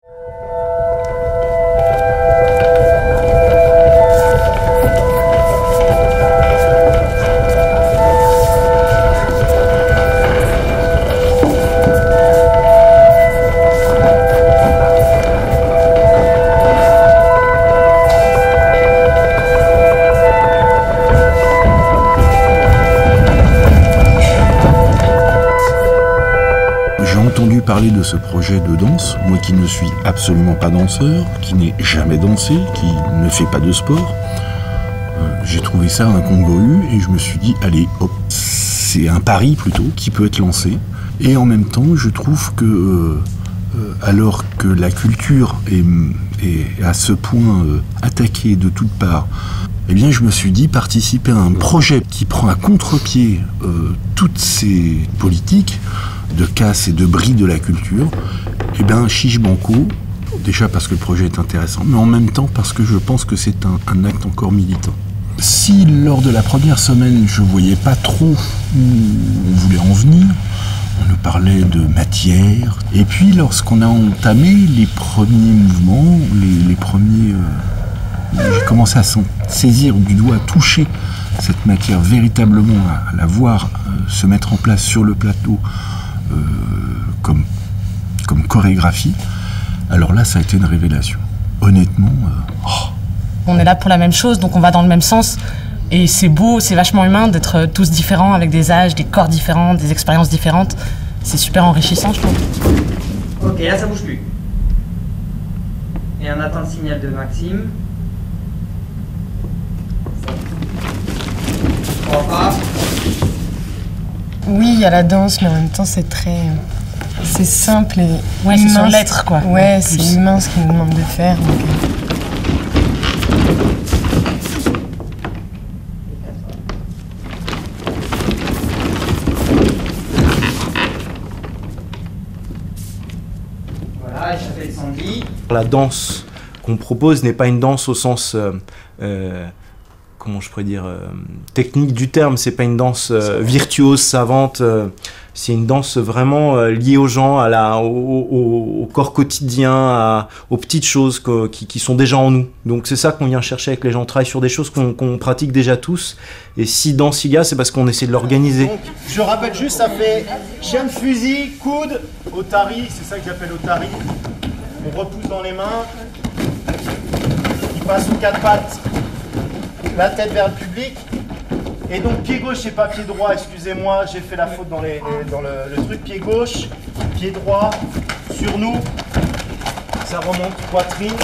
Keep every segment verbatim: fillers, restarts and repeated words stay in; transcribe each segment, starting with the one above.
Parler de ce projet de danse, moi qui ne suis absolument pas danseur, qui n'ai jamais dansé, qui ne fait pas de sport, euh, j'ai trouvé ça incongru et je me suis dit, allez, hop, c'est un pari plutôt qui peut être lancé. Et en même temps, je trouve que, euh, euh, alors que la culture est, est à ce point euh, attaquée de toutes parts, eh bien, je me suis dit, participer à un projet qui prend à contre-pied euh, toutes ces politiques de casse et de bris de la culture, eh bien, chiche banco, déjà parce que le projet est intéressant, mais en même temps parce que je pense que c'est un, un acte encore militant. Si lors de la première semaine, je ne voyais pas trop où on voulait en venir, on nous parlait de matière, et puis lorsqu'on a entamé les premiers mouvements, les, les premiers... Euh, j'ai commencé à saisir du doigt, à toucher cette matière véritablement, à, à la voir euh, se mettre en place sur le plateau, Euh, comme, comme chorégraphie, alors là ça a été une révélation. Honnêtement, euh, oh. On est là pour la même chose, donc on va dans le même sens. Et c'est beau, c'est vachement humain d'être tous différents, avec des âges, des corps différents, des expériences différentes. C'est super enrichissant, je trouve. Ok, là ça bouge plus. Et on attend le signal de Maxime. On va. Oui, il y a la danse, mais en même temps, c'est très... C'est simple et ouais, humain. C'est son lettre, quoi. Ouais, c'est humain ce qu'il nous demande de faire. Donc... Voilà, échappée de Sandy. La danse qu'on propose n'est pas une danse au sens... Euh, euh, comment je pourrais dire, euh, technique du terme, c'est pas une danse euh, virtuose, savante, euh, c'est une danse vraiment euh, liée aux gens, à la, au, au, au corps quotidien, à, aux petites choses que, qui, qui sont déjà en nous. Donc c'est ça qu'on vient chercher avec les gens, on travaille sur des choses qu'on qu'on pratique déjà tous, et si danse il y a, c'est parce qu'on essaie de l'organiser. Je rappelle juste, ça fait chien de fusil, coude, otari, c'est ça que j'appelle otari. On repousse dans les mains, il passe aux quatre pattes. La tête vers le public. Et donc pied gauche et pas pied droit, excusez-moi, j'ai fait la faute dans, les, les, dans le, le truc. Pied gauche, pied droit, sur nous. Ça remonte, poitrine.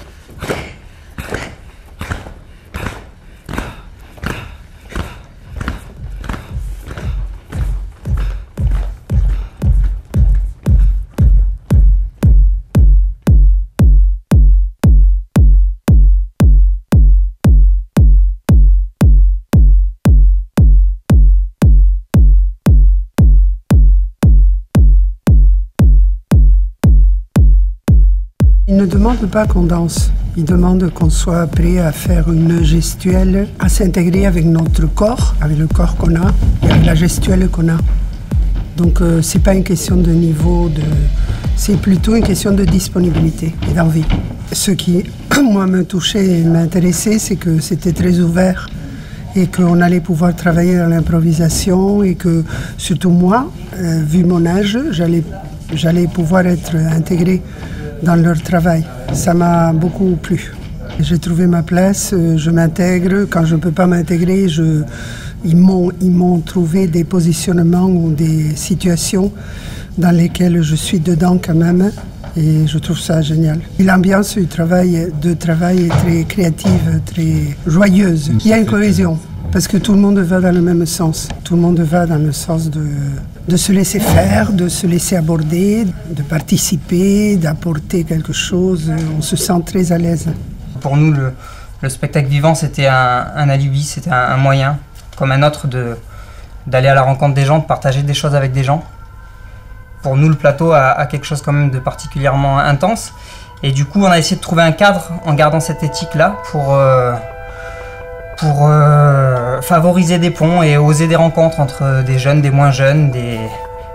Ils ne demandent pas qu'on danse, ils demandent qu'on soit prêt à faire une gestuelle, à s'intégrer avec notre corps, avec le corps qu'on a, et avec la gestuelle qu'on a. Donc euh, c'est pas une question de niveau, de... c'est plutôt une question de disponibilité et d'envie. Ce qui, moi, me touchait et m'intéressait, c'est que c'était très ouvert et qu'on allait pouvoir travailler dans l'improvisation et que, surtout moi, euh, vu mon âge, j'allais j'allais pouvoir être intégrée dans leur travail. Ça m'a beaucoup plu. J'ai trouvé ma place, je m'intègre. Quand je ne peux pas m'intégrer, je... ils m'ont trouvé des positionnements ou des situations dans lesquelles je suis dedans quand même. Et je trouve ça génial. L'ambiance du travail, de travail est très créative, très joyeuse. Il y a une cohésion, parce que tout le monde va dans le même sens. Tout le monde va dans le sens de, de se laisser faire, de se laisser aborder, de participer, d'apporter quelque chose. On se sent très à l'aise. Pour nous, le, le spectacle vivant, c'était un, un alibi, c'était un, un moyen, comme un autre, d'aller à la rencontre des gens, de partager des choses avec des gens. Pour nous, le plateau a, a quelque chose quand même de particulièrement intense. Et du coup, on a essayé de trouver un cadre en gardant cette éthique-là pour, euh, pour euh, favoriser des ponts et oser des rencontres entre des jeunes, des moins jeunes, des,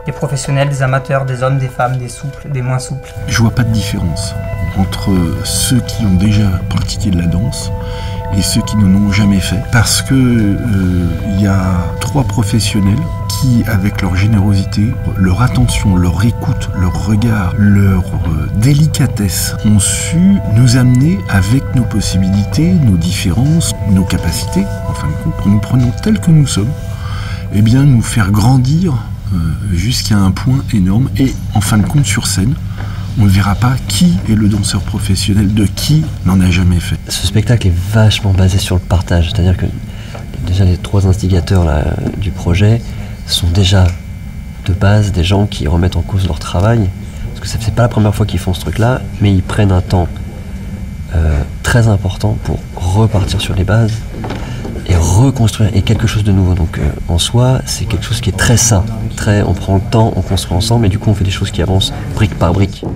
des professionnels, des amateurs, des hommes, des femmes, des souples, des moins souples. Je vois pas de différence entre ceux qui ont déjà pratiqué de la danse et ceux qui ne l'ont jamais fait. Parce que il euh, y a trois professionnels qui, avec leur générosité, leur attention, leur écoute, leur regard, leur euh, délicatesse, ont su nous amener avec nos possibilités, nos différences, nos capacités, en fin de compte, en nous prenant tels que nous sommes, eh bien nous faire grandir euh, jusqu'à un point énorme. Et en fin de compte, sur scène, on ne verra pas qui est le danseur professionnel de qui n'en a jamais fait. Ce spectacle est vachement basé sur le partage, c'est-à-dire que déjà les trois instigateurs là, du projet sont déjà de base des gens qui remettent en cause leur travail, parce que c'est pas la première fois qu'ils font ce truc-là, mais ils prennent un temps euh, très important pour repartir sur les bases et reconstruire et quelque chose de nouveau. Donc euh, en soi, c'est quelque chose qui est très sain, très, on prend le temps, on construit ensemble et du coup on fait des choses qui avancent brique par brique.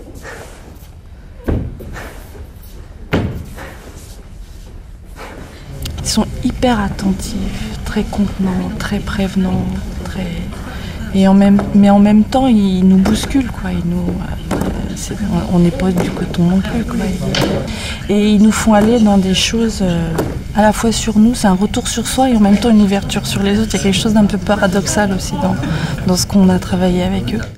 Ils sont hyper attentifs, très contenants, très prévenants, très... Et en même... mais en même temps ils nous bousculent, quoi. Ils nous... C'est... on n'est pas du coton non plus, quoi. Et ils nous font aller dans des choses euh, à la fois sur nous, c'est un retour sur soi et en même temps une ouverture sur les autres. Il y a quelque chose d'un peu paradoxal aussi dans, dans ce qu'on a travaillé avec eux.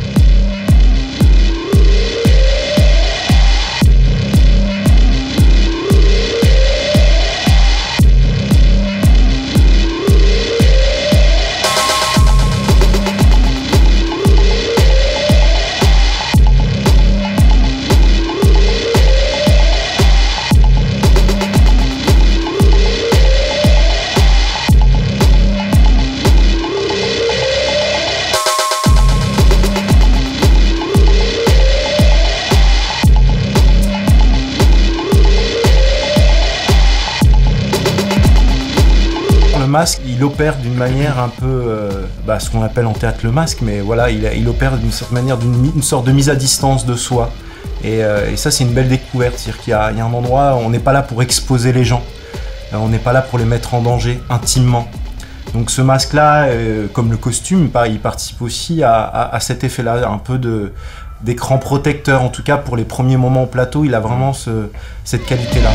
Le masque, il opère d'une manière un peu, euh, bah, ce qu'on appelle en théâtre le masque, mais voilà, il, il opère d'une certaine manière d'une une sorte de mise à distance de soi. Et, euh, et ça, c'est une belle découverte, c'est-à-dire qu'il y a, il y a un endroit où on n'est pas là pour exposer les gens, on n'est pas là pour les mettre en danger intimement. Donc ce masque-là, euh, comme le costume, il participe aussi à, à, à cet effet-là, un peu de, d'écran protecteur, en tout cas pour les premiers moments au plateau, il a vraiment ce, cette qualité-là.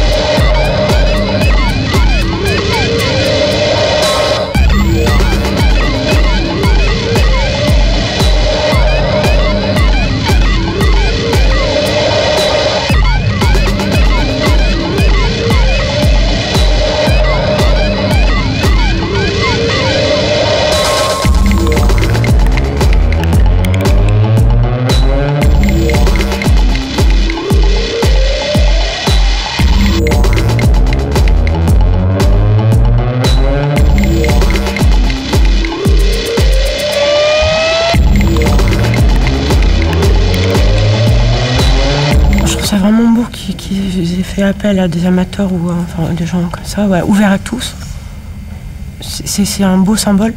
C'est vraiment beau qu'ils aient fait appel à des amateurs ou enfin, des gens comme ça, ouais, ouverts à tous. C'est un beau symbole.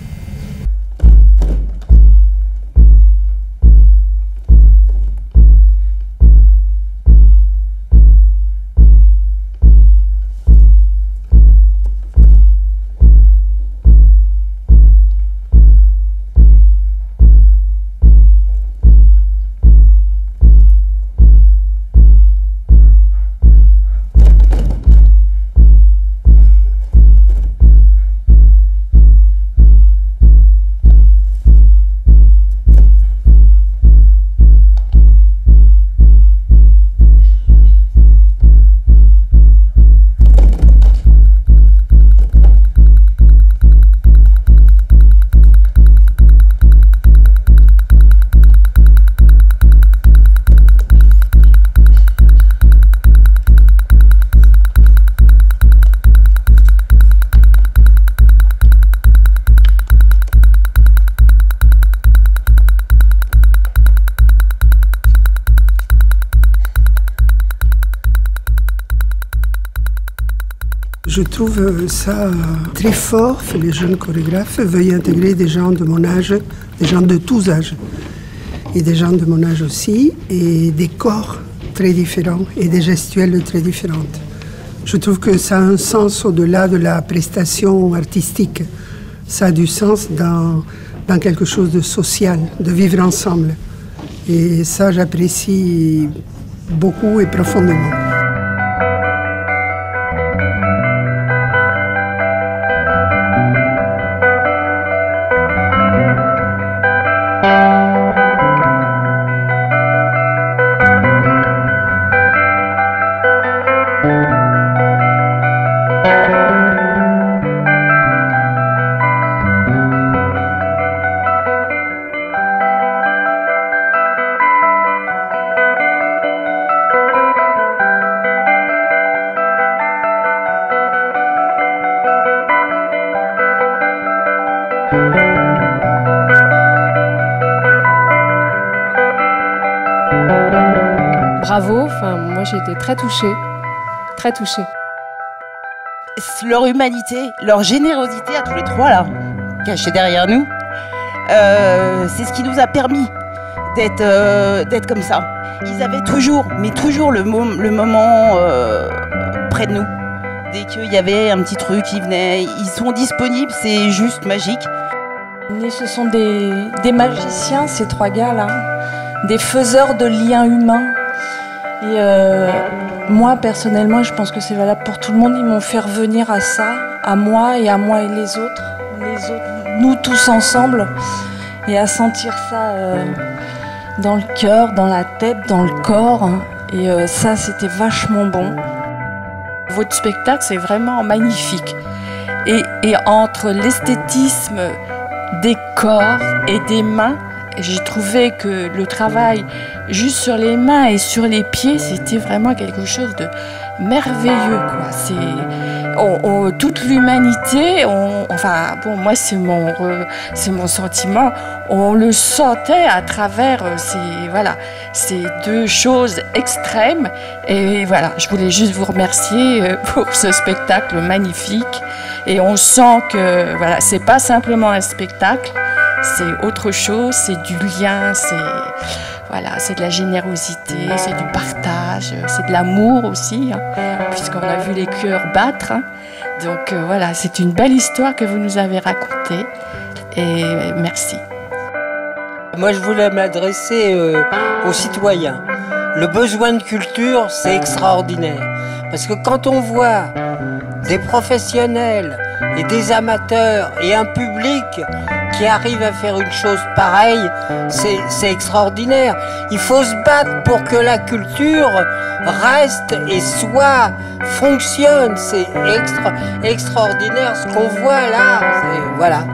Je trouve ça très fort que les jeunes chorégraphes veuillent intégrer des gens de mon âge, des gens de tous âges, et des gens de mon âge aussi, et des corps très différents et des gestuelles très différentes. Je trouve que ça a un sens au-delà de la prestation artistique. Ça a du sens dans, dans quelque chose de social, de vivre ensemble. Et ça, j'apprécie beaucoup et profondément. Bravo, enfin, moi j'ai été très touchée, très touchée. Leur humanité, leur générosité à tous les trois là, cachés derrière nous, euh, c'est ce qui nous a permis d'être euh, d'être comme ça. Ils avaient toujours, mais toujours le, mo le moment euh, près de nous. Dès qu'il y avait un petit truc, ils venaient, ils sont disponibles, c'est juste magique. Ce sont des, des magiciens, ces trois gars-là, des faiseurs de liens humains. Et euh, moi, personnellement, je pense que c'est valable pour tout le monde, ils m'ont fait revenir à ça, à moi et à moi et les autres, les autres, nous tous ensemble, et à sentir ça euh, dans le cœur, dans la tête, dans le corps. Et euh, ça, c'était vachement bon. Votre spectacle, c'est vraiment magnifique. Et, et entre l'esthétisme des corps et des mains, j'ai trouvé que le travail juste sur les mains et sur les pieds, c'était vraiment quelque chose de merveilleux, quoi. C'est on, on, toute l'humanité, enfin bon, moi c'est mon c'est mon sentiment. On le sentait à travers ces voilà ces deux choses extrêmes. Et voilà, je voulais juste vous remercier pour ce spectacle magnifique. Et on sent que voilà, c'est pas simplement un spectacle. C'est autre chose, c'est du lien, c'est voilà, c'est de la générosité, c'est du partage, c'est de l'amour aussi, hein, puisqu'on a vu les cœurs battre. Hein. Donc euh, voilà, c'est une belle histoire que vous nous avez racontée et merci. Moi, je voulais m'adresser euh, aux citoyens. Le besoin de culture, c'est extraordinaire. Parce que quand on voit des professionnels et des amateurs et un public qui arrive à faire une chose pareille, c'est extraordinaire. Il faut se battre pour que la culture reste et soit, fonctionne. C'est extra, extraordinaire ce qu'on voit là. Voilà.